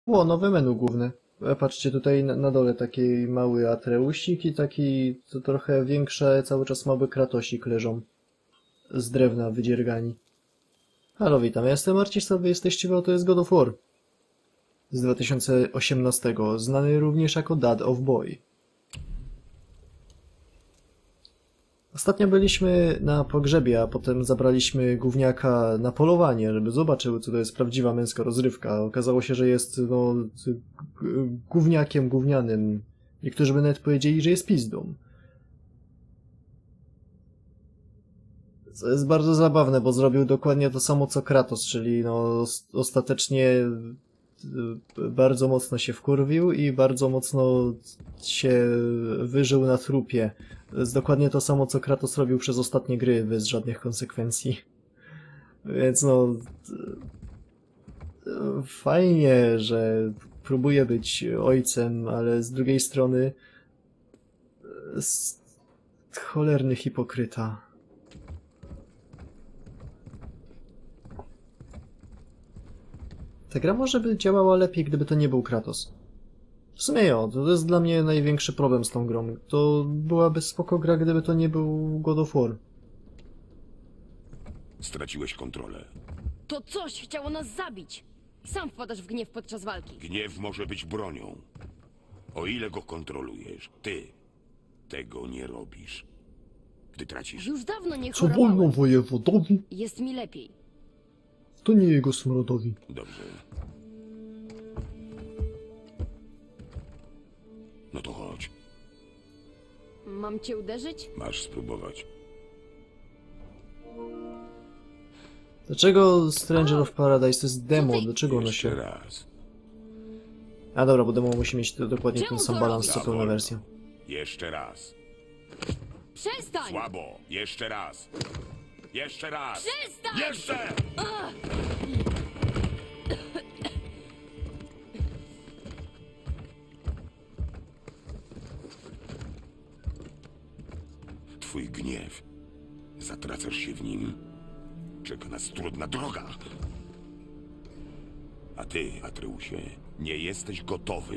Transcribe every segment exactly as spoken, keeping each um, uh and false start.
O, nowe menu główne. E, Patrzcie, tutaj na, na dole taki mały Atreusik i taki to trochę większe, cały czas mały Kratosik leżą. Z drewna wydziergani. Halo, witam, ja jestem Marcis, a wy jesteście, bo to jest God of War. Z dwa tysiące osiemnastego, znany również jako Dad of Boy. Ostatnio byliśmy na pogrzebie, a potem zabraliśmy gówniaka na polowanie, żeby zobaczył, co to jest prawdziwa męska rozrywka. Okazało się, że jest, no, gówniakiem gównianym. Niektórzy by nawet powiedzieli, że jest pizdą. Co jest bardzo zabawne, bo zrobił dokładnie to samo co Kratos, czyli no ostatecznie bardzo mocno się wkurwił i bardzo mocno się wyżył na trupie. To jest dokładnie to samo, co Kratos robił przez ostatnie gry, bez żadnych konsekwencji. Więc no... fajnie, że próbuje być ojcem, ale z drugiej strony... cholerny hipokryta. Ta gra może by działała lepiej, gdyby to nie był Kratos. W sumie jo, to jest dla mnie największy problem z tą grą. To byłaby spoko gra, gdyby to nie był God of War. Straciłeś kontrolę. To coś chciało nas zabić. Sam wpadasz w gniew podczas walki. Gniew może być bronią. O ile go kontrolujesz, ty tego nie robisz. Gdy tracisz... Już dawno nie Co wolno chorowałem. wojewodowi, Jest mi lepiej. to nie jego smrodowi. Dobrze. No to chodź. Mam cię uderzyć? Masz spróbować. Dlaczego Stranger of Paradise to jest demo? Co ty- Dlaczego ono Jeszcze się... raz. A dobra, bo demo musi mieć to dokładnie ten Czemu sam to balans co robisz? pełna wersja. Jeszcze raz. Przestań! Słabo. Jeszcze raz. Jeszcze raz. Przestań! Jeszcze! Twój gniew. Zatracasz się w nim. Czeka nas trudna droga. A ty, Atreusie, nie jesteś gotowy.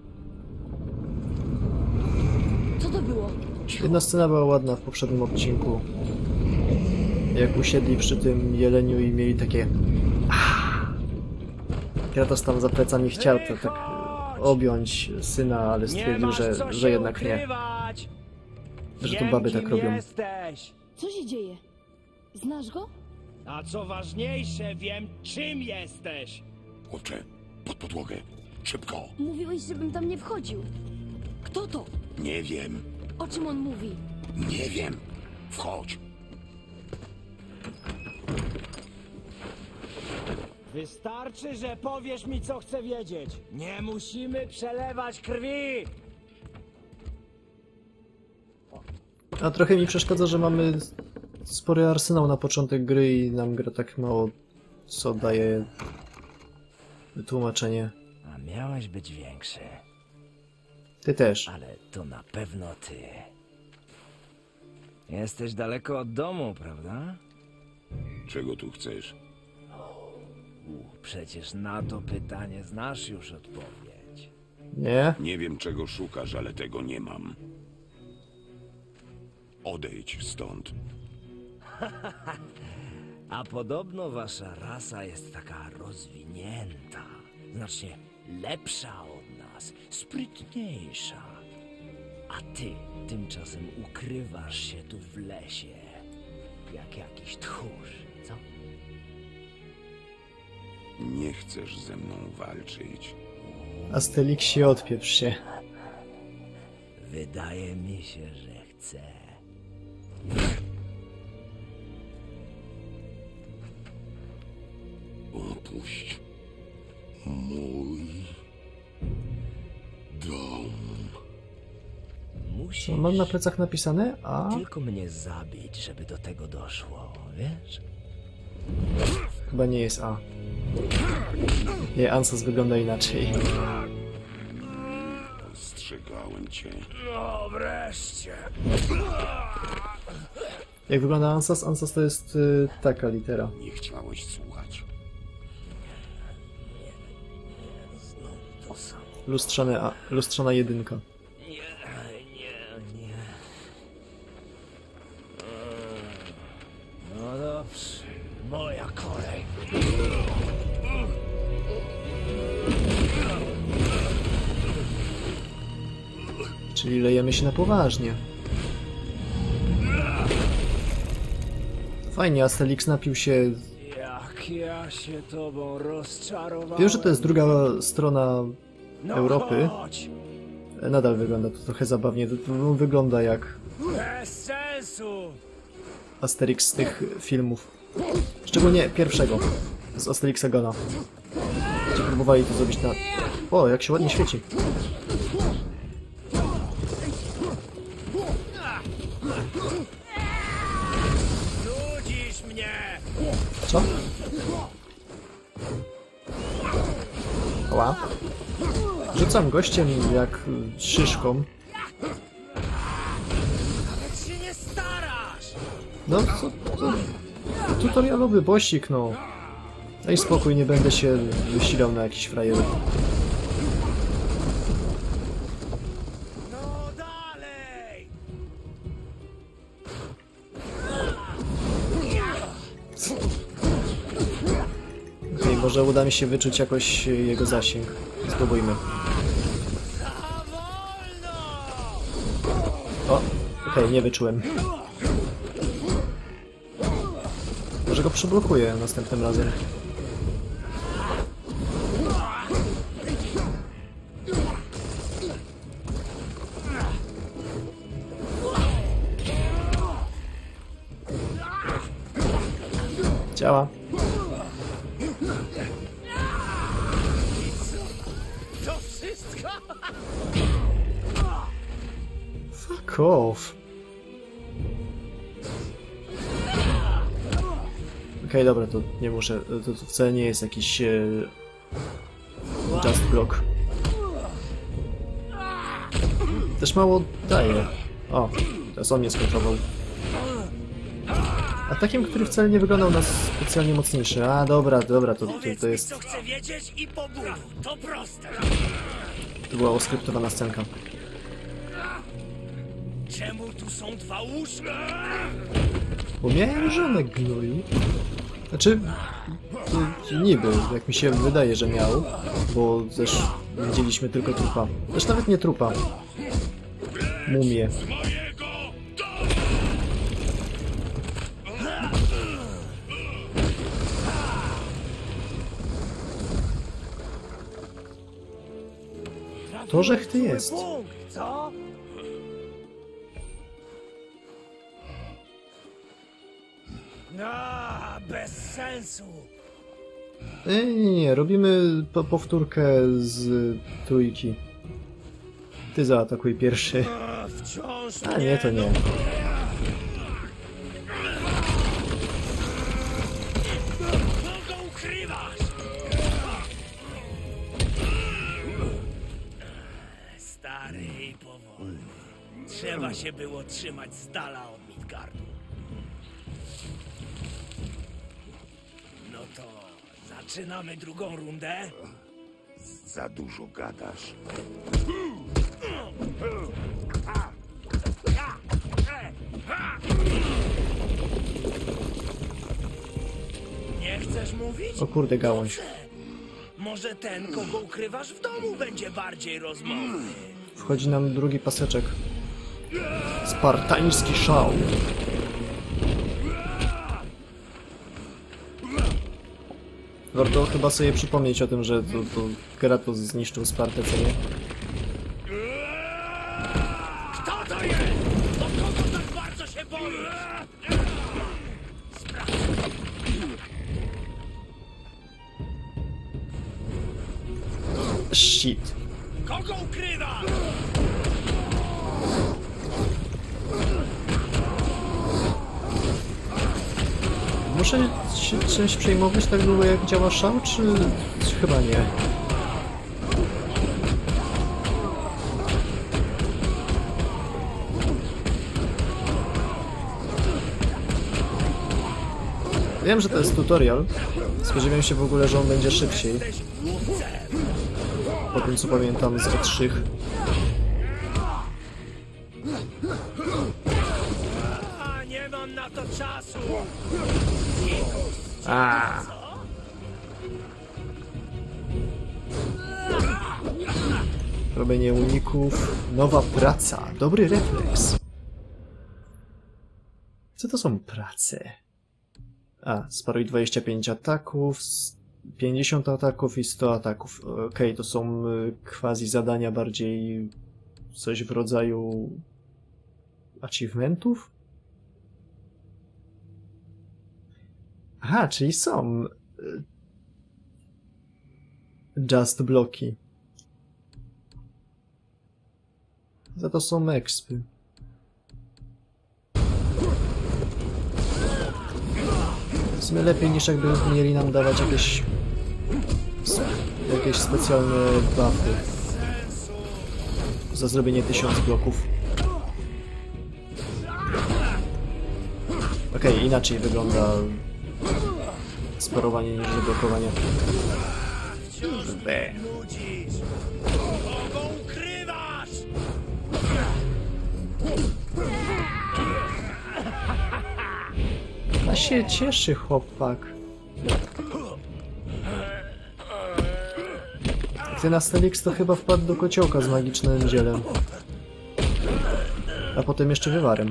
Co to było? Jedna scena była ładna w poprzednim odcinku. Jak usiedli przy tym jeleniu i mieli takie... Kratos tam za plecami chciał to tak objąć syna, ale stwierdził, że, że jednak nie. Że to baby tak robią. Jesteś. Co się dzieje? Znasz go? A co ważniejsze, wiem, czym jesteś. Chłopcze, pod podłogę. Szybko. Mówiłeś, żebym tam nie wchodził. Kto to? Nie wiem. O czym on mówi? Nie wiem. Wchodź. Wystarczy, że powiesz mi, co chcę wiedzieć. Nie musimy przelewać krwi. A trochę mi przeszkadza, że mamy spory arsenał na początek gry i nam gra tak mało co daje wytłumaczenie. A miałeś być większy, Ty też. ale to na pewno ty. Jesteś daleko od domu, prawda? Czego tu chcesz? Przecież na to pytanie znasz już odpowiedź. Nie? Nie wiem, czego szukasz, ale tego nie mam. Odejdź stąd. A podobno wasza rasa jest taka rozwinięta, znacznie lepsza od nas, sprytniejsza. A ty tymczasem ukrywasz się tu w lesie, jak jakiś tchórz, co? Nie chcesz ze mną walczyć. Asterixie, odpieprz się. Wydaje mi się, że chcę. Opuść mój dom. Musisz Co mam na plecach napisane? A? tylko mnie zabić, żeby do tego doszło, wiesz? Chyba nie jest A. Nie, Ansas wygląda inaczej. Ostrzegałem cię. No wreszcie! Jak wygląda Ansas? Ansas to jest y, taka litera. Nie chciałeś słuchać. Znów to samo. Lustrzane, a, lustrzana jedynka. Nie, nie, nie. No dobrze, moja kolej. Czyli lejemy się na poważnie. Fajnie, Asterix napił się... Jak ja się tobą rozczarowałem. Wiem, że to jest druga strona No Europy. chodź. Nadal wygląda to trochę zabawnie. To, to wygląda jak Bez sensu. Asterix z tych filmów. Szczególnie pierwszego. Z Asterixa Gona. Gdzie próbowali to zrobić na... O, jak się ładnie świeci. Nudzisz mnie. Co? Oła. Rzucam gościem jak szyszką. Nawet się nie starasz. No, co, co? Tutorialowy bossik, no. Daj spokój, nie będę się wysilał na jakiś frajer. No dalej. Okej, może uda mi się wyczuć jakoś jego zasięg. Spróbujmy. Za wolno. O, okej, nie wyczułem. Może go przyblokuję następnym razem. Działa. To wszystko. Fuck off. Okej, okay, dobra, to nie muszę. To, to wcale nie jest jakiś e, just block. Też mało daje. O, teraz on mnie skontrował. Atakiem, który wcale nie wyglądał na specjalnie mocniejszy. A, dobra, dobra, to, to, to jest... co chcę wiedzieć i pobuduj. To proste. To była oskryptowana scenka. Czemu tu są dwa łóżka? Bo miałem żonę, gnoju. Znaczy, to niby, jak mi się wydaje, że miał, bo też widzieliśmy tylko trupa. Też nawet nie trupa. Mumię. To, że ty jest. Punkt, co? No, bez sensu. Nie, nie, nie, robimy po powtórkę z trójki. Ty zaatakuj pierwszy. A, wciąż A nie, to nie. Kogo ukrywasz? Stary i powolny. Trzeba się było trzymać z dala od Midgardu. No to zaczynamy drugą rundę. Za dużo gadasz. Nie chcesz mówić? O kurde, gałąź. Może ten, kogo ukrywasz w domu, będzie bardziej rozmowny. Wchodzi nam drugi paseczek. Spartański szał. Warto chyba sobie przypomnieć o tym, że to, to Kratos zniszczył Spartę, co nie? Kto to jest? O kogo tak bardzo się boisz? Shit. Kogo ukrywasz? Muszę się czymś przejmować tak długo, jak działa szał, czy... czy chyba nie? Wiem, że to jest tutorial. Spodziewałem się w ogóle, że on będzie szybciej. Jesteś głupcem. po tym co pamiętam z E trzy. A nie mam na to czasu! A. Robienie uników. Nowa praca. Dobry refleks. Co to są prace? A, sparuj dwadzieścia pięć ataków, pięćdziesiąt ataków i sto ataków. Okej, okay, to są quasi zadania bardziej coś w rodzaju achievementów? Aha, czyli są just bloki. Za to są expy. W sumie lepiej niż jakby mieli nam dawać jakieś jakieś specjalne buffy za zrobienie tysiąc bloków. Okej, okay, inaczej wygląda sparowanie niż zablokowanie. B. Kogo ukrywasz? A się cieszy chłopak. Ten Asterix to chyba wpadł do kociołka z magicznym zielem. A potem jeszcze wywarem.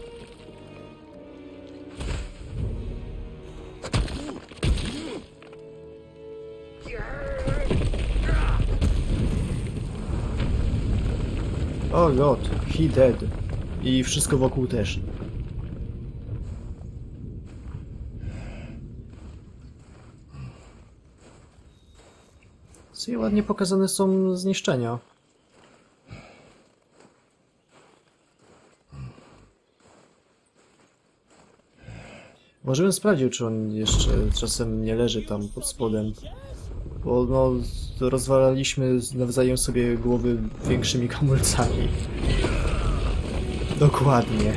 O god, he dead. I wszystko wokół też. I ładnie pokazane są zniszczenia. Może sprawdził, czy on jeszcze czasem nie leży tam pod spodem. Bo no, rozwalaliśmy nawzajem sobie głowy większymi kamulcami. Dokładnie.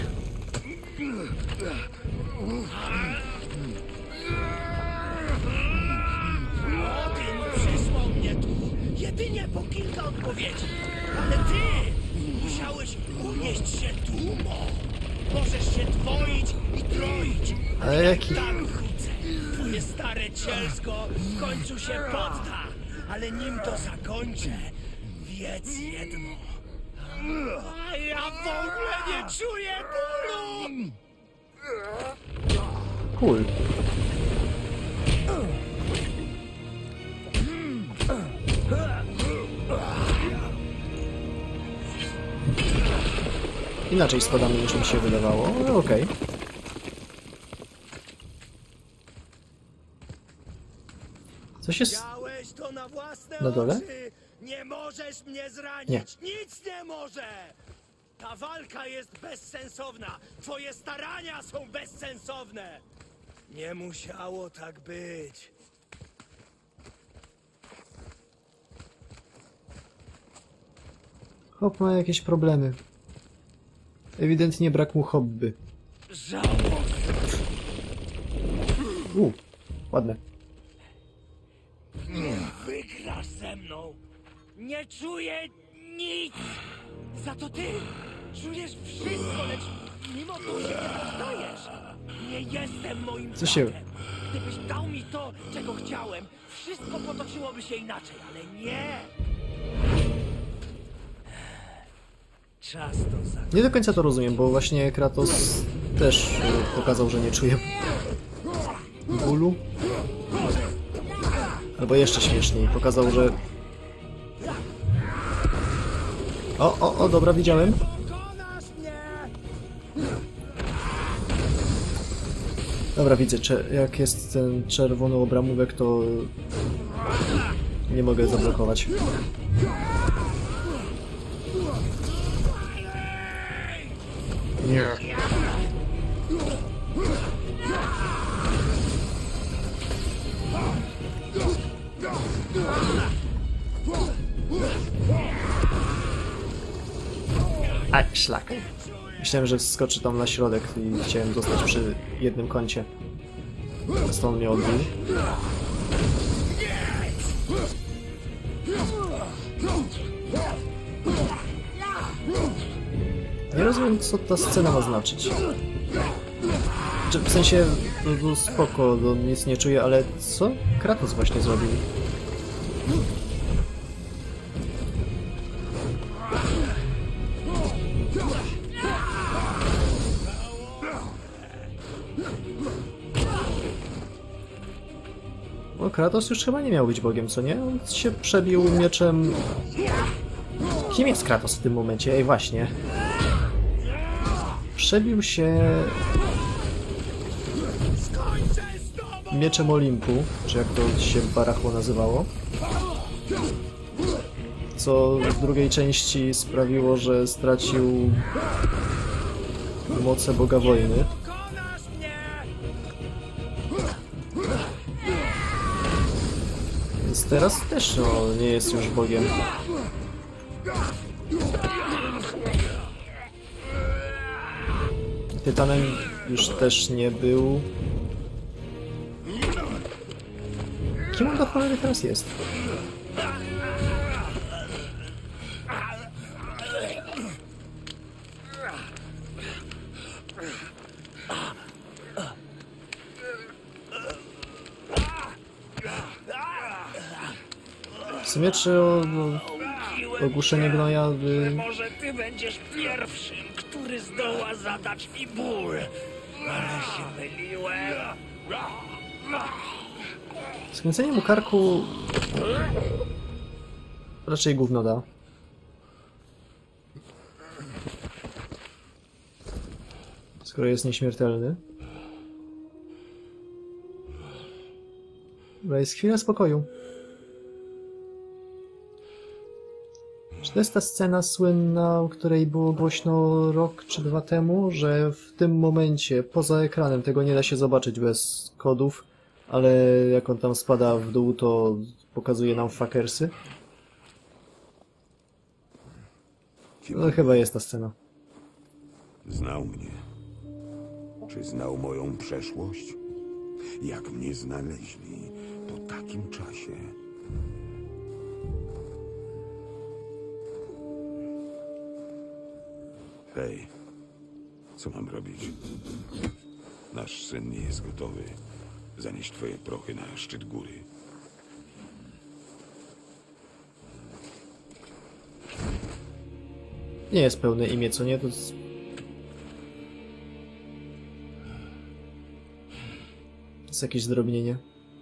Jedynie po kilka odpowiedzi, ale ty musiałeś unieść się tłumą. Możesz się dwoić i troić. Ale jaki... Tak wrócę. Twoje stare cielsko w końcu się podda. Ale nim to zakończę, wiedz jedno. A ja w ogóle nie czuję bólu! Cool. Inaczej spadamy niż mi się wydawało, ale okej. Okay. Coś jest to na własne na dole? oczy. Nie możesz mnie zranić! Nie. Nic nie może! Ta walka jest bezsensowna! Twoje starania są bezsensowne! Nie musiało tak być. Hop ma jakieś problemy. Ewidentnie brak mu hobby. Żałobne. U, ładne. Nie wygrasz ze mną! Nie czuję nic! Za to ty czujesz wszystko, lecz mimo to się nie poddajesz! Nie jestem moim Co się... bratem. Gdybyś dał mi to, czego chciałem, wszystko potoczyłoby się inaczej, ale nie! Czas to zakończyć. Nie do końca to rozumiem, bo właśnie Kratos też e, pokazał, że nie czuje bólu. Albo jeszcze śmieszniej, pokazał, że... O, o, o, dobra, widziałem. Dobra, widzę, jak jest ten czerwony obramówek, to nie mogę zablokować. Nie. Aj, szlak. Myślałem, że wskoczy tam na środek i chciałem zostać przy jednym kącie. Stąd on mnie odbił. Nie rozumiem, co ta scena ma znaczyć. Czy w sensie, no, no spoko, no, nic nie czuję, ale co Kratos właśnie zrobił? No Kratos już chyba nie miał być Bogiem, co nie? On się przebił mieczem... Kim jest Kratos w tym momencie? Ej, właśnie. Przebił się... mieczem Olimpu, czy jak to się w barachło nazywało. Co w drugiej części sprawiło, że stracił moce Boga Wojny. Więc teraz też no, nie jest już Bogiem. Tytanem już też nie był. Kim on do cholery teraz jest? W sumie czy o, o, ogłuszenie gnoja... By... Może ty będziesz pierwszym, który zdoła zadać mi ból. Ale się myliłem. Skręcenie mu karku... raczej gówno da. Skoro jest nieśmiertelny. Dobra, jest chwila spokoju. Czy to jest ta scena słynna, o której było głośno rok czy dwa temu, że w tym momencie, poza ekranem, tego nie da się zobaczyć bez kodów, ale jak on tam spada w dół, to pokazuje nam fuckersy? No chyba jest ta scena. Znał mnie. Czy znał moją przeszłość? Jak mnie znaleźli po takim czasie? Hej, co mam robić? Nasz syn nie jest gotowy. Zanieść twoje prochy na szczyt góry. Nie jest pełne imię, co nie? To jest... to jest jakieś zdrobnienie.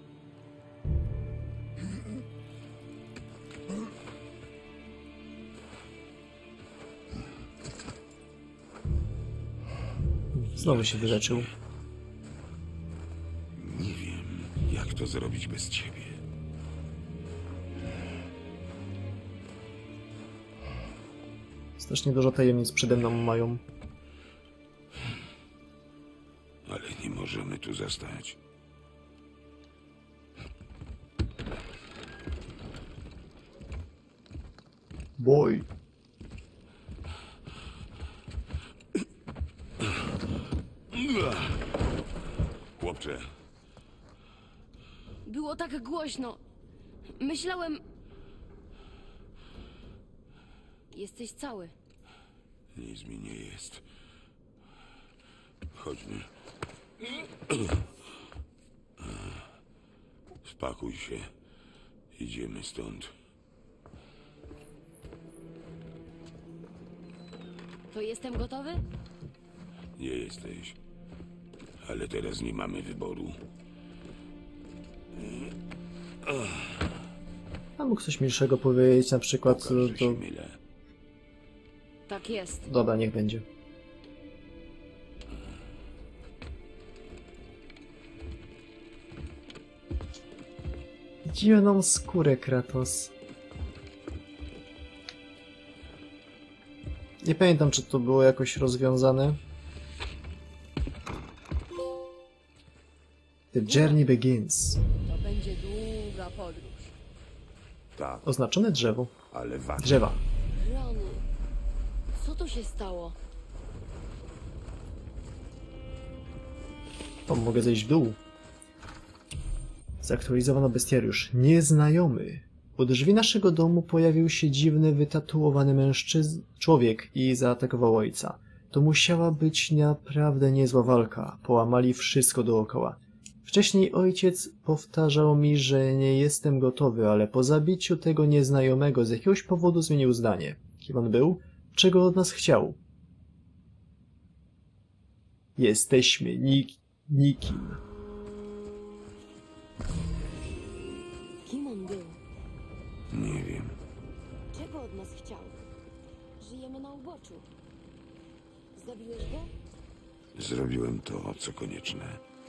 Znowu się wyleczył. Nie wiem, jak to zrobić bez ciebie. Strasznie dużo tajemnic przede mną mają. Ale nie możemy tu zostać. Boj. Chłopcze, Było tak głośno. Myślałem... Jesteś cały. nic mi nie jest. Chodźmy. Spakuj się. Idziemy stąd. To jestem gotowy? Nie jesteś. Ale teraz nie mamy wyboru. A mógł coś milszego powiedzieć, na przykład... Pokaż, że To... się mylę. Tak jest. Dobra, niech będzie. Dziwną skórę, Kratos. Nie pamiętam, czy to było jakoś rozwiązane. The journey begins. To będzie długa podróż. Tak, Oznaczone drzewo. ale ważne. Drzewa. Rany. Co tu się stało? O, mogę zejść w dół. Zaktualizowano bestiariusz. Nieznajomy. U drzwi naszego domu pojawił się dziwny, wytatuowany mężczyzn... człowiek i zaatakował ojca. To musiała być naprawdę niezła walka. Połamali wszystko dookoła. Wcześniej ojciec powtarzał mi, że nie jestem gotowy, ale po zabiciu tego nieznajomego z jakiegoś powodu zmienił zdanie. Kim on był? Czego od nas chciał? Jesteśmy nik nikim. Kim on był? Nie wiem. Czego od nas chciał? Żyjemy na uboczu. Zabiłeś go? Zrobiłem to, co konieczne.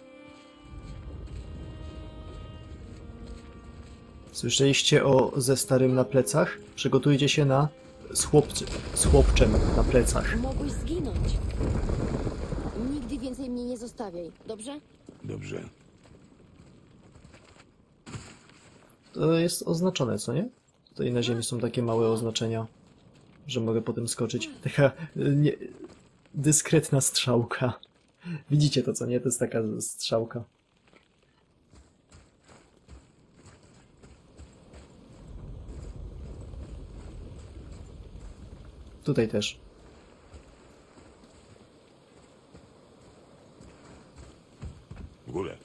Słyszeliście o ze starym na plecach? Przygotujcie się na z, chłopcy, z chłopczem na plecach. Mogłeś zginąć. Nigdy więcej mnie nie zostawiaj, dobrze? Dobrze. To jest oznaczone, co nie? Tutaj na ziemi są takie małe oznaczenia, że mogę po tym skoczyć. Taka nie, dyskretna strzałka. Widzicie to, co nie? To jest taka strzałka. Tutaj też. W górę.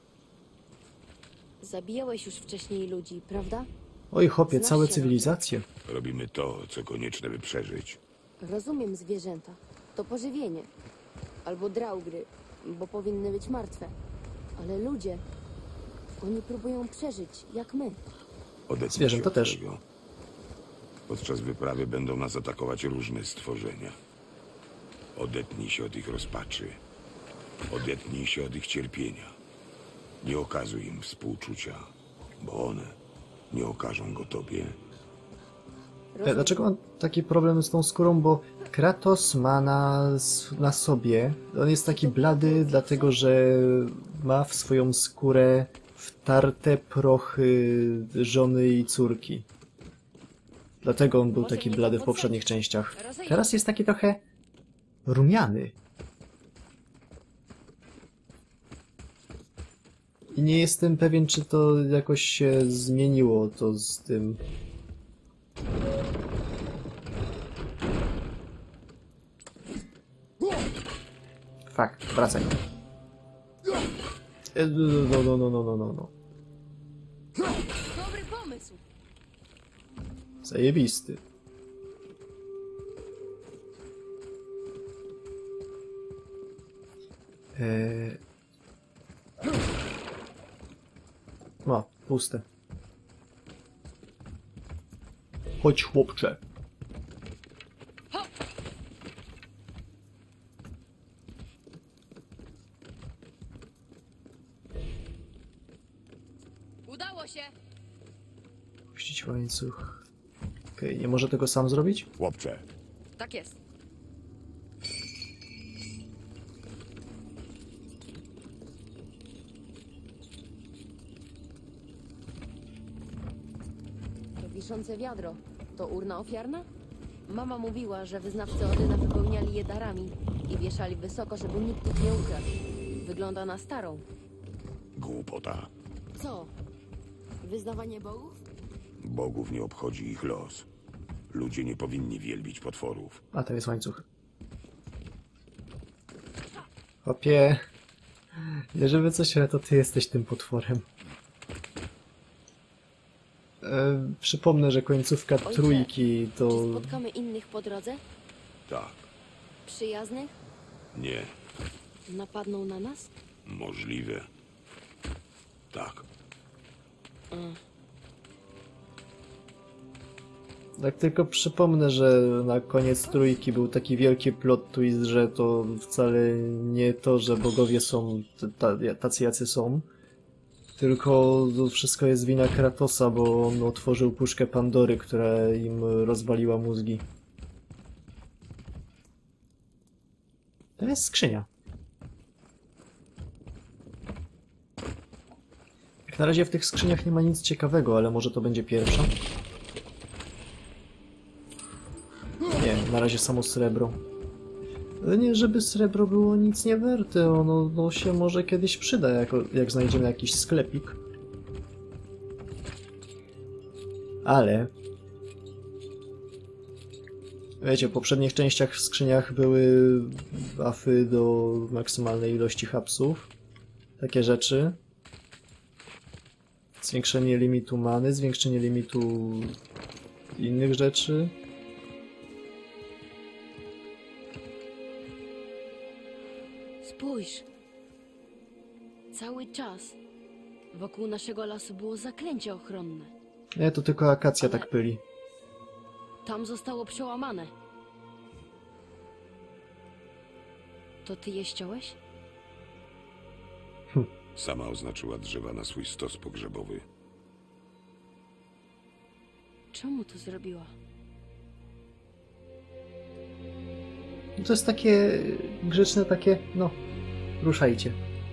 Zabijałeś już wcześniej ludzi, prawda? Oj, chłopie, Znasz całe się na cywilizacje. Robimy to, co konieczne, by przeżyć. Rozumiem zwierzęta. To pożywienie. Albo draugry, bo powinny być martwe. Ale ludzie... Oni próbują przeżyć, jak my. Odetnij Zwierzęta się od też. tego. Podczas wyprawy będą nas atakować różne stworzenia. Odetnij się od ich rozpaczy. Odetnij się od ich cierpienia. Nie okazuj im współczucia, bo one nie okażą go tobie. E, Dlaczego mam taki problem z tą skórą? Bo Kratos ma na, na sobie, on jest taki blady, dlatego że ma w swoją skórę wtarte prochy żony i córki. Dlatego on był Może taki nie blady w to poprzednich podsadzić. częściach. Rozejrzyj Teraz jest taki trochę rumiany. I nie jestem pewien, czy to jakoś się zmieniło, to z tym... Fakt, wracaj. E, No, no, no, no, no, no, no. Dobry pomysł! Zajebisty. Eee... No, puste. Chodź, chłopcze. Udało się! Puścić łańcuch. Okej, okay, nie może tego sam zrobić? Chłopcze, Tak jest. To wiszące wiadro. To urna ofiarna? Mama mówiła, że wyznawcy Odyna wypełniali je darami i wieszali wysoko, żeby nikt ich nie ukradł. Wygląda na starą. głupota. Co? Wyznawanie bogów? Bogów nie obchodzi ich los. Ludzie nie powinni wielbić potworów. A, to jest łańcuch. Hopie. Nie żeby coś, ale to ty jesteś tym potworem. E, przypomnę, że końcówka Ojcze, trójki to... Czy spotkamy innych po drodze? Tak, Przyjaznych? nie, Napadną na nas? możliwe. Tak, Tak tylko przypomnę, że na koniec trójki był taki wielki plot twist, że to wcale nie to, że bogowie są t- tacy jacy są, tylko to wszystko jest wina Kratosa, bo on otworzył puszkę Pandory, która im rozwaliła mózgi. To jest skrzynia. Jak na razie w tych skrzyniach nie ma nic ciekawego, ale może to będzie pierwsza. Nie, na razie samo srebro. Ale nie, żeby srebro było nic nie warte, ono no, się może kiedyś przyda, jako, jak znajdziemy jakiś sklepik. Ale... Wiecie, w poprzednich częściach w skrzyniach były buffy do maksymalnej ilości hapsów. Takie rzeczy. Zwiększenie limitu many, zwiększenie limitu innych rzeczy. Spójrz. Cały czas wokół naszego lasu było zaklęcie ochronne. Nie, to tylko akacja tak pyli. Tam zostało przełamane. To ty je ściąłeś? Sama oznaczyła drzewa na swój stos pogrzebowy. Czemu to zrobiła? To jest takie grzeczne, takie, no, ruszajcie.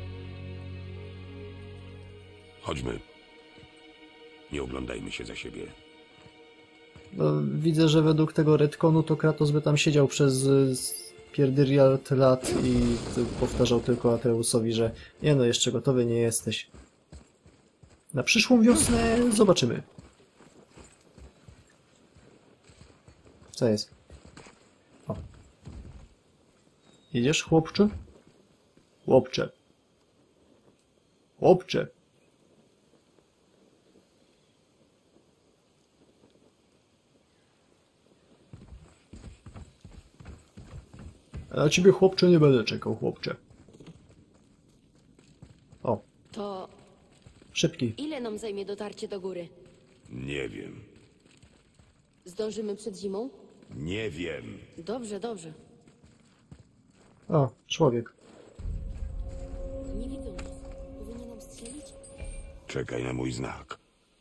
Chodźmy. Nie oglądajmy się za siebie. No, widzę, że według tego retconu to Kratos by tam siedział przez pierdyliard lat i powtarzał tylko Atreusowi, że nie no, jeszcze gotowy nie jesteś. Na przyszłą wiosnę zobaczymy. Co jest? O. Idziesz, chłopcze? Chłopcze. Chłopcze. A ciebie, chłopcze, nie będę czekał, chłopcze. O, To szybki. ile nam zajmie dotarcie do góry? Nie wiem. Zdążymy przed zimą? Nie wiem. Dobrze, dobrze. O, człowiek. Nie widzą nas. Powinien nam strzelić? Czekaj na mój znak.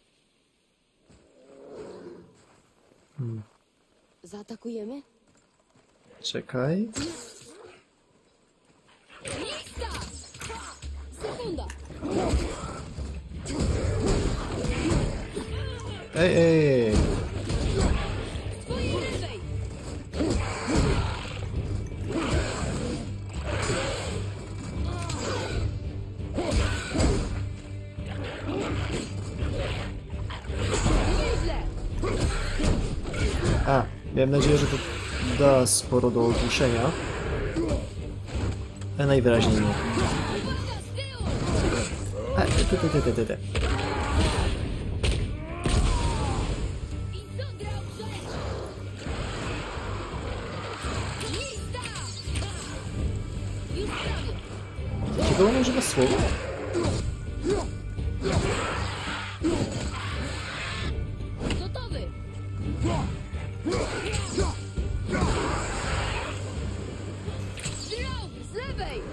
Zaatakujemy? Czekaj. Sekunda! Ej, ej, ej. Twojej lewej! Nieźle! A, miałem nadzieję, że to da sporo do ogłuszenia. Ale najwyraźniej nie. A, te, te, te, te, te, te. Czego on używa słowa? Gotowy! Strzał! Z lewej!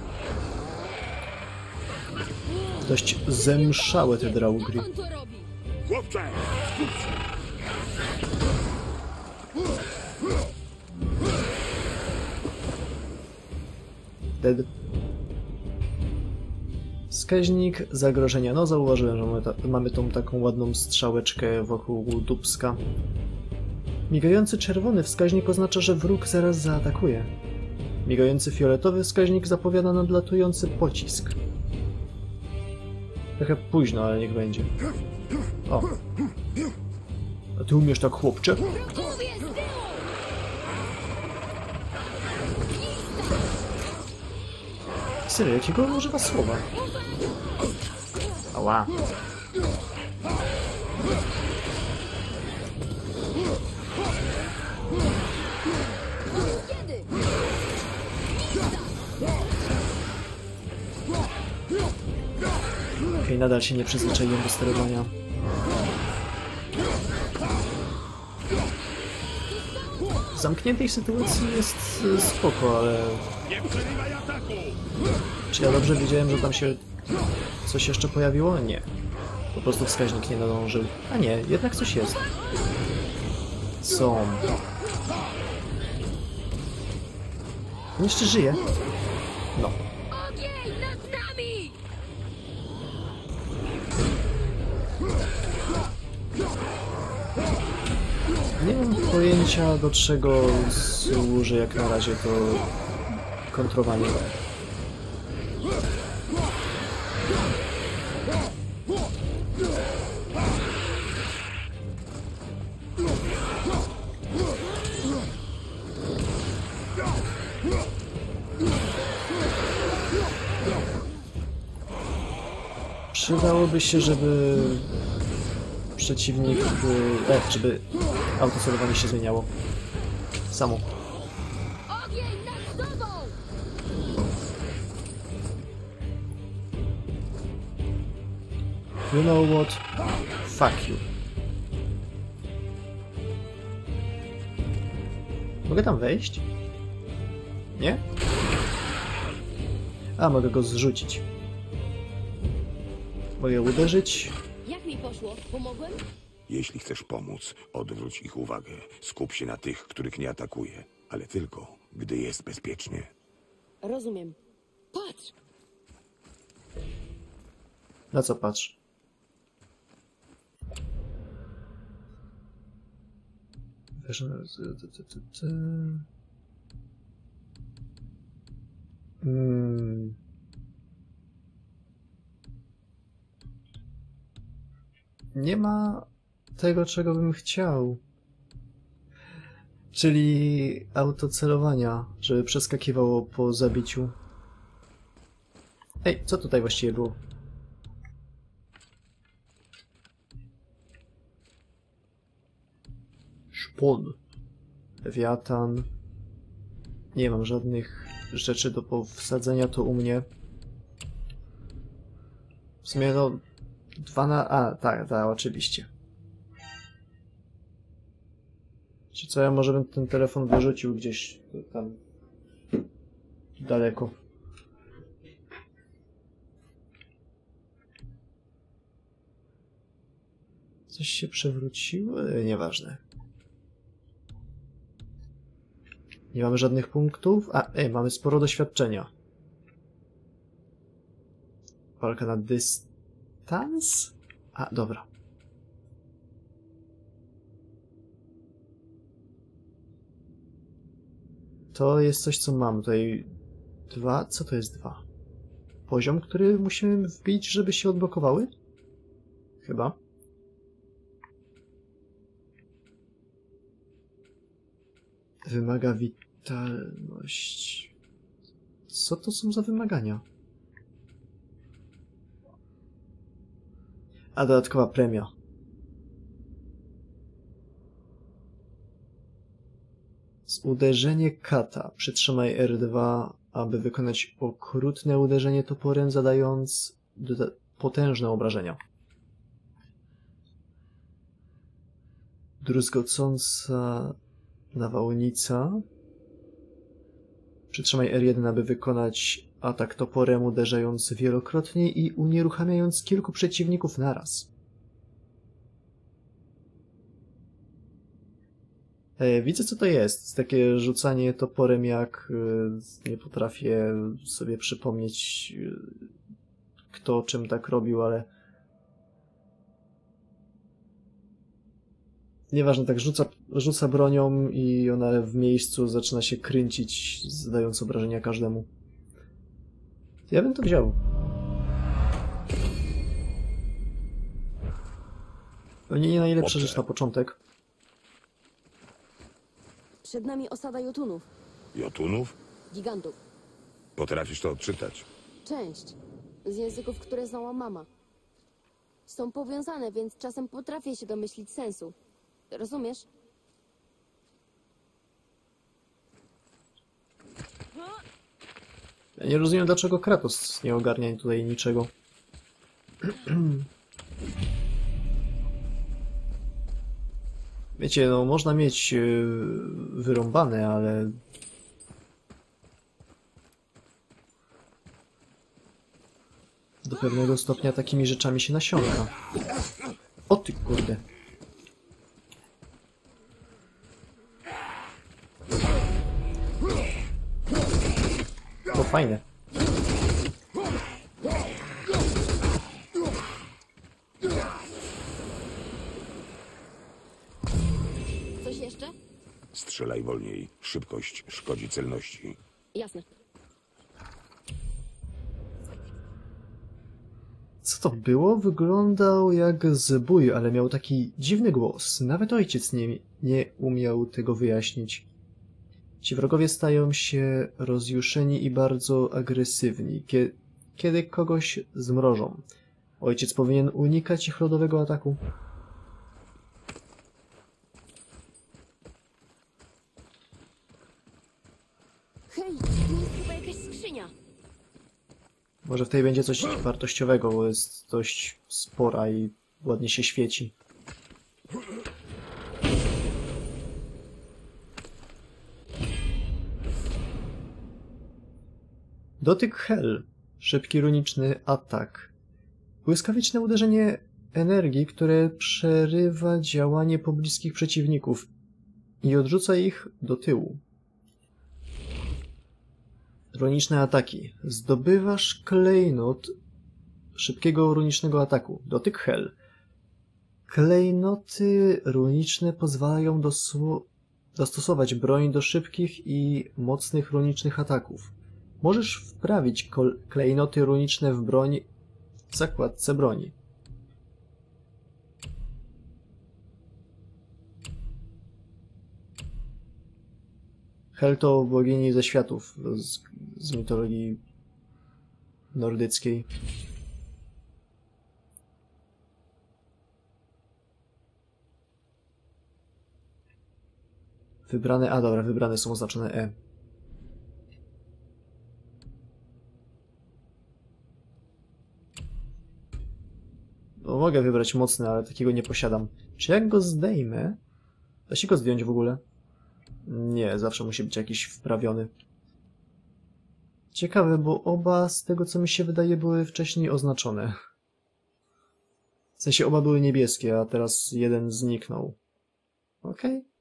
Dość zemszałe te draugry. On to robi! Chłopcze! Dead. Wskaźnik zagrożenia. No zauważyłem, że mamy, ta, mamy tą taką ładną strzałeczkę wokół dupska. Migający czerwony wskaźnik oznacza, że wróg zaraz zaatakuje. Migający fioletowy wskaźnik zapowiada nadlatujący pocisk. Trochę późno, ale niech będzie. O. A ty umiesz tak, chłopcze? Wrogowie z tyłu! Serio, jakiego on używa słowa? Ała. Kiedy? Okej, nadal się nie przyzwyczaiłem do sterowania. W zamkniętej sytuacji jest e, spoko, ale... Nie przerywaj ataku! Czy ja dobrze wiedziałem, że tam się coś jeszcze pojawiło? Nie. Po prostu wskaźnik nie nadążył. A nie, jednak coś jest. Są. On jeszcze żyje? No. Ogień nad nami! Nie mam pojęcia, do czego służy jak na razie to kontrowanie. Przydałoby się, żeby przeciwnik, e, żeby autocelowanie się zmieniało. Samo. Ogień nad tobą! You know what? Fuck you. Mogę tam wejść? Nie? A, mogę go zrzucić. Mogę uderzyć. Jak mi poszło? Pomogłem? Jeśli chcesz pomóc, odwróć ich uwagę. Skup się na tych, których nie atakuje. Ale tylko, gdy jest bezpiecznie. Rozumiem. Patrz! Na co patrz? Hmm. Nie ma tego, czego bym chciał. Czyli autocelowania, żeby przeskakiwało po zabiciu. Ej, co tutaj właściwie było? Szpon. Lewiatan. Nie mam żadnych rzeczy do powsadzenia, to u mnie. W sumie no... Dwa na... A, tak, tak, oczywiście. Czy co, ja może bym ten telefon wyrzucił gdzieś tam... daleko. Coś się przewróciło? Nieważne. Nie mamy żadnych punktów. A, ej, mamy sporo doświadczenia. Walka na dystans? A, dobra. To jest coś, co mam. Tutaj dwa. Co to jest dwa? Poziom, który musimy wbić, żeby się odblokowały? Chyba. Wymaga witalność. Co to są za wymagania? A dodatkowa premia. Z uderzenie kata. Przytrzymaj R dwa, aby wykonać okrutne uderzenie toporem, zadając potężne obrażenia. Druzgocąca nawałnica. Przytrzymaj R jeden, aby wykonać atak toporem, uderzając wielokrotnie i unieruchamiając kilku przeciwników naraz. E, widzę, co to jest. Takie rzucanie toporem, jak e, nie potrafię sobie przypomnieć, e, kto czym tak robił, ale nieważne, tak rzuca, rzuca bronią i ona w miejscu zaczyna się kręcić, zadając obrażenia każdemu. Ja bym to wziął. Pewnie nie najlepsza rzecz na początek. Przed nami osada jotunów, Jotunów? gigantów. Potrafisz to odczytać. Część z języków, które znała mama. Są powiązane, więc czasem potrafię się domyślić sensu. Rozumiesz? Ja nie rozumiem, dlaczego Kratos nie ogarnia tutaj niczego. Wiecie, no można mieć yy, wyrąbane, ale do pewnego stopnia takimi rzeczami się nasiąka. O ty kurde. To fajne. Coś jeszcze? Strzelaj wolniej. Szybkość szkodzi celności. Jasne. Co to było? Wyglądał jak zbój, ale miał taki dziwny głos. Nawet ojciec nie, nie umiał tego wyjaśnić. Ci wrogowie stają się rozjuszeni i bardzo agresywni, kie, kiedy kogoś zmrożą. Ojciec powinien unikać ich lodowego ataku. Hej, tu jest chyba jakaś skrzynia. Może w tej będzie coś wartościowego, bo jest dość spora i ładnie się świeci. Dotyk Hel. Szybki runiczny atak. Błyskawiczne uderzenie energii, które przerywa działanie pobliskich przeciwników i odrzuca ich do tyłu. Runiczne ataki. Zdobywasz klejnot szybkiego runicznego ataku. Dotyk Hel. Klejnoty runiczne pozwalają dostosować broń do szybkich i mocnych runicznych ataków. Możesz wprawić klejnoty runiczne w broń w zakładce broni. Hel to bogini ze światów, z, z mitologii nordyckiej. Wybrane, a dobra, wybrane są oznaczone E. No, mogę wybrać mocny, ale takiego nie posiadam. Czy jak go zdejmę? Da się go zdjąć w ogóle? Nie, zawsze musi być jakiś wprawiony. Ciekawe, bo oba, z tego co mi się wydaje, były wcześniej oznaczone. W sensie oba były niebieskie, a teraz jeden zniknął. Okej. Okay.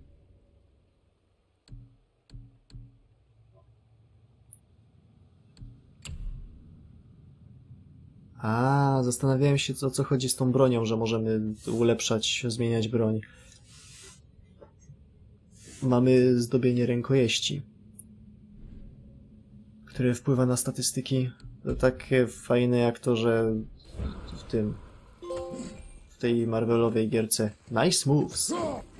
A, zastanawiałem się, o co chodzi z tą bronią, że możemy ulepszać, zmieniać broń. Mamy zdobienie rękojeści, które wpływa na statystyki. To takie fajne jak to, że w tym, w tej Marvelowej gierce Nice Moves.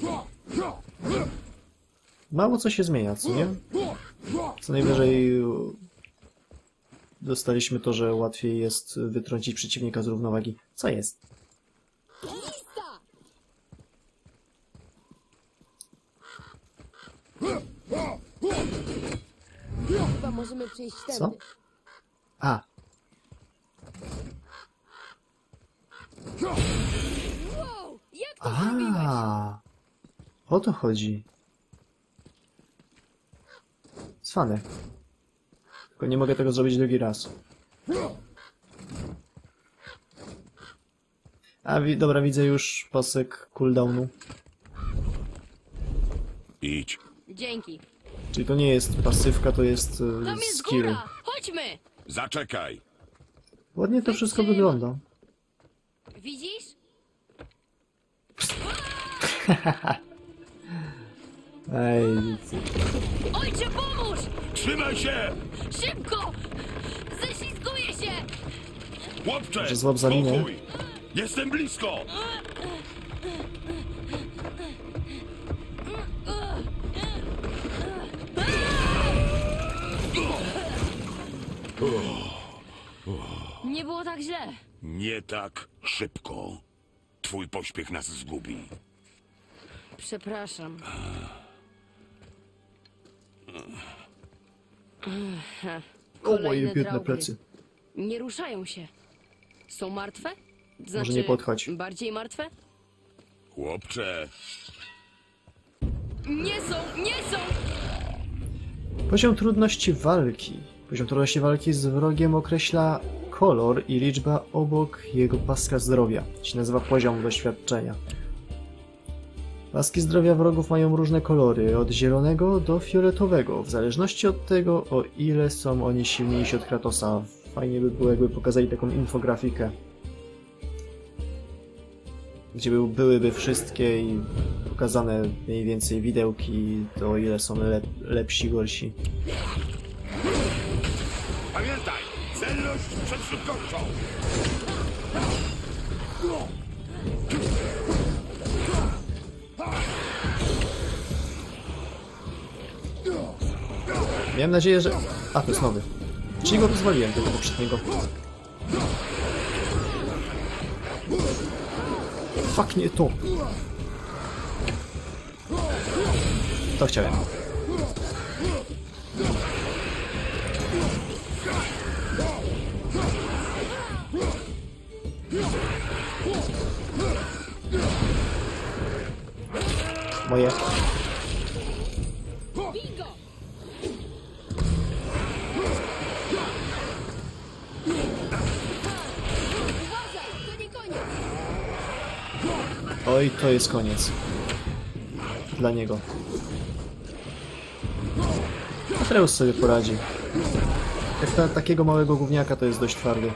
Mało co się zmienia, co nie? Co najwyżej dostaliśmy to, że łatwiej jest wytrącić przeciwnika z równowagi. Co jest? Chyba możemy przejść tędy. Co? A. Wow, jak to zrobiłeś? A. O to chodzi. Cwane. Tylko nie mogę tego zrobić drugi raz. A, wi dobra, widzę już pasek cooldownu. Idź. Dzięki. Czyli to nie jest pasywka, to jest e, Tam jest skill. góra! Chodźmy! Zaczekaj. Ładnie to wszystko wygląda. Widzisz? Ej, Ojcze, pomóż! Trzymaj się! Szybko! Ześlizguję się! Chłopcze! Może złap za linię? spokój! Jestem blisko! Nie było tak źle. Nie tak szybko. Twój pośpiech nas zgubi. Przepraszam. o moje Kolejne biedne drałby. plecy. Nie ruszają się. Są martwe? Znaczy, Może nie podchodź. bardziej martwe? Chłopcze! Nie są, nie są! Poziom trudności walki. Poziom trudności walki z wrogiem określa kolor i liczba obok jego paska zdrowia. To się nazywa poziom doświadczenia. Paski zdrowia wrogów mają różne kolory, od zielonego do fioletowego, w zależności od tego, o ile są oni silniejsi od Kratosa. Fajnie by było, jakby pokazali taką infografikę, gdzie by, byłyby wszystkie i pokazane mniej więcej widełki, to o ile są lep lepsi, gorsi. Pamiętaj! Celność przed szybkością! Miałem nadzieję, że... A, to jest nowy. Czyli go rozwaliłem tego poprzedniego. Fuck, nie to! To chciałem. Moje. Oj, to jest koniec. Dla niego. Atreus sobie poradzi. Jak na takiego małego gówniaka to jest dość twardy.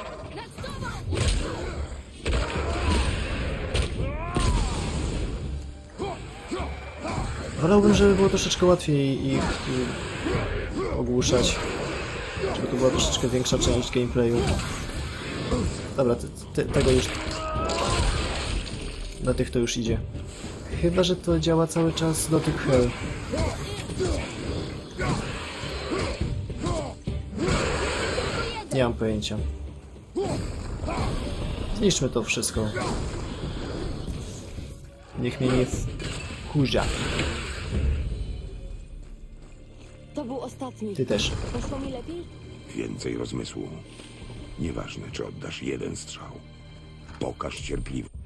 Wolałbym, żeby było troszeczkę łatwiej ich y, ogłuszać. Żeby to była troszeczkę większa część gameplayu. Dobra, te, te, tego już... Do tych to już idzie. Chyba że to działa cały czas do tych hel. Nie mam pojęcia. Zniszczmy to wszystko. Niech mnie nie wkurza. To był ostatni. Ty też. Poszło mi lepiej? Więcej rozmysłu. Nieważne, czy oddasz jeden strzał. Pokaż cierpliwość.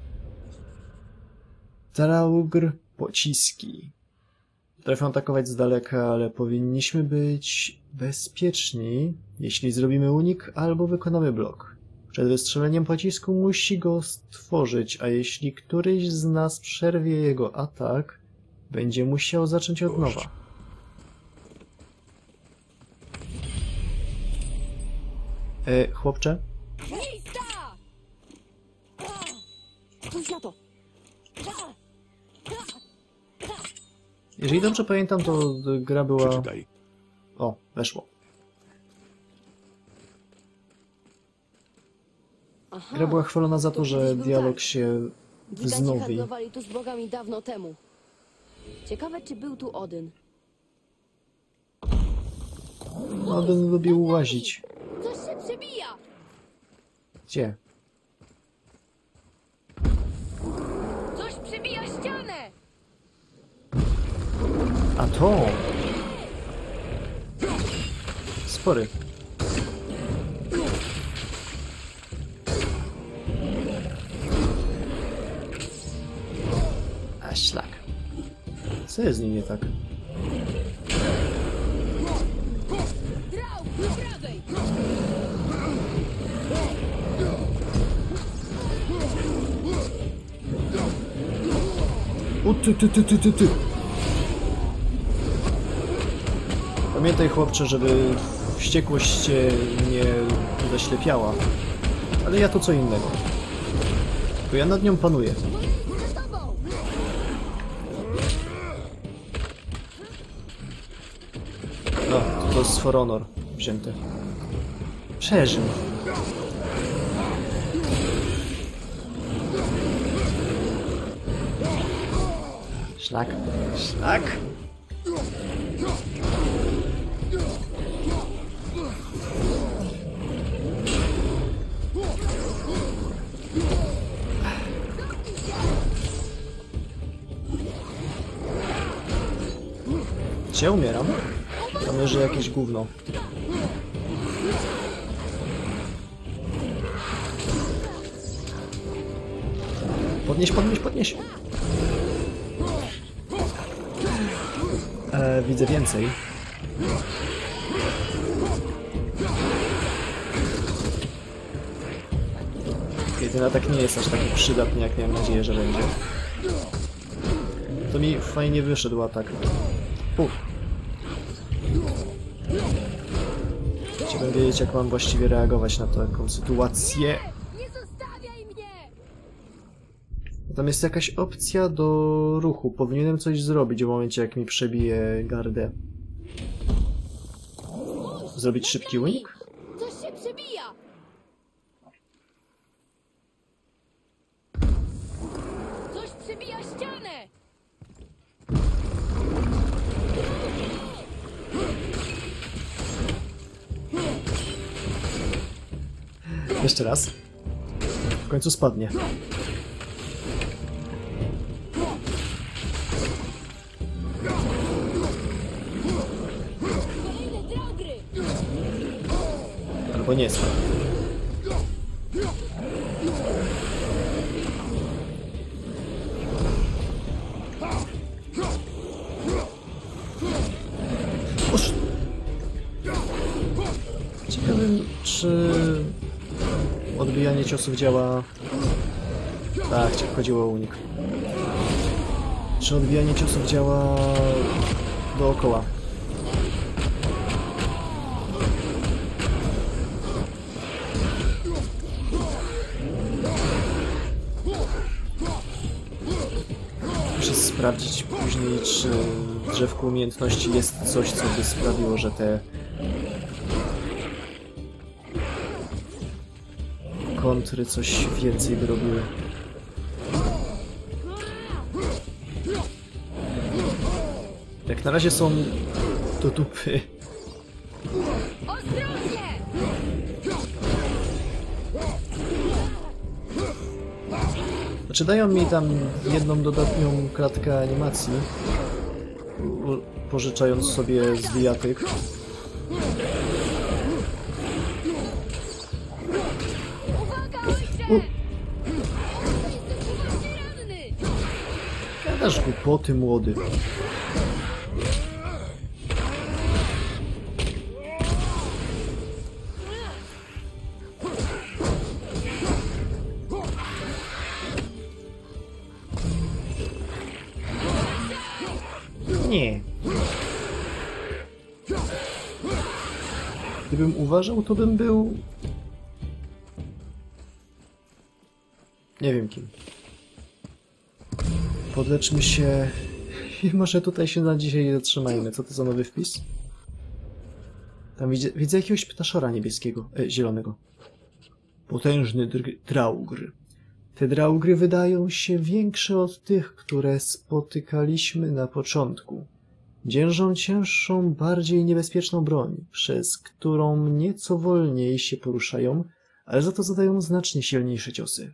Traugr pociski. Potrafią atakować z daleka, ale powinniśmy być bezpieczni, jeśli zrobimy unik albo wykonamy blok. Przed wystrzeleniem pocisku musi go stworzyć, a jeśli któryś z nas przerwie jego atak, będzie musiał zacząć od nowa. E, chłopcze? Miejsca! Pójdź na to! Jeżeli dobrze pamiętam, to gra była... Przeczytaj. O, weszło. Aha, Gra była chwalona za to, to że kiedyś był dialog tak. się Giganci wznowi. handlowali tu z bogami dawno temu. Ciekawe, czy był tu Odyn. Odyn lubił łazić. Coś się przebija! Gdzie? Coś przebija ścianę! A to! Spory. A szlak. Co jest z nim nie tak? Drał, po prawej! U ty, ty, ty, ty, ty, ty. Pamiętaj, chłopcze, żeby wściekłość cię nie zaślepiała. Ale ja to co innego. Bo ja nad nią panuję. Za tobą! No, to jest For Honor wzięte. Przeżył. Szlak. Szlak. Gdzie umieram? Tam leży jakieś gówno. Podnieś, podnieś, podnieś. E, widzę więcej. Ten atak nie jest aż taki przydatny, jak miałem nadzieję, że będzie. To mi fajnie wyszedł atak. Uf. Chciałbym wiedzieć, jak mam właściwie reagować na taką sytuację. Nie zostawiaj mnie! Tam jest jakaś opcja do ruchu. Powinienem coś zrobić w momencie, jak mi przebije gardę. Zrobić szybki unik? Coś się przebija! Coś przebija ścianę! Jeszcze raz. W końcu spadnie. Bo nie jest. Oż... Ciekawym, czy odbijanie ciosów działa... Tak, chodziło o unik. Czy odbijanie ciosów działa dookoła? Muszę sprawdzić później, czy w drzewku umiejętności jest coś, co by sprawiło, że te kontry coś więcej by robiły. Jak na razie są do dupy. Ostrożnie! Znaczy dają mi tam jedną dodatnią klatkę animacji, pożyczając sobie z wijatyk. Uwaga, ojcze! U. Jesteś poważnie ranny! Gadasz głupoty, młody. Nie. Gdybym uważał, to bym był... Nie wiem kim. Podleczmy się... I może tutaj się na dzisiaj nie zatrzymajmy. Co to za nowy wpis? Tam widzę, widzę jakiegoś ptaszora niebieskiego, e, zielonego. Potężny draugr. Te draugry wydają się większe od tych, które spotykaliśmy na początku. Dzierżą cięższą, bardziej niebezpieczną broń, przez którą nieco wolniej się poruszają, ale za to zadają znacznie silniejsze ciosy.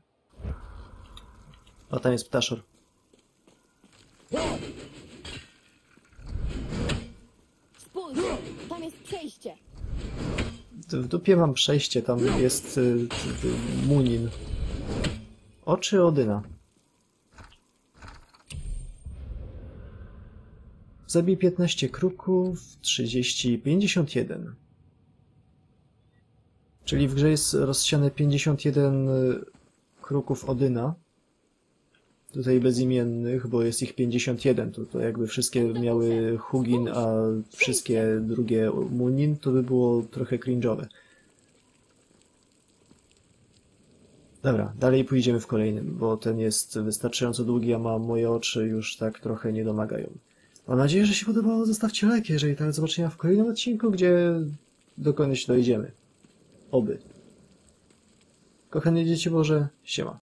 A tam jest ptaszor. Spójrz, tam jest przejście. W dupie mam przejście, tam jest y, y, y, Munin. Oczy Odyna. Zabij piętnaście kruków, trzydzieści, pięćdziesiąt jeden. Czyli w grze jest rozsiane pięćdziesiąt jeden kruków Odyna. Tutaj bezimiennych, bo jest ich pięćdziesiąt jeden. To, to jakby wszystkie miały Hugin, a wszystkie drugie Munin, to by było trochę cringe'owe. Dobra, dalej pójdziemy w kolejnym, bo ten jest wystarczająco długi, a ma moje oczy już tak trochę nie domagają. Mam nadzieję, że się podobało. Zostawcie lajki, jeżeli tak. Do zobaczenia w kolejnym odcinku, gdzie do końca dojdziemy. Oby. Kochane dzieci Boże, siema.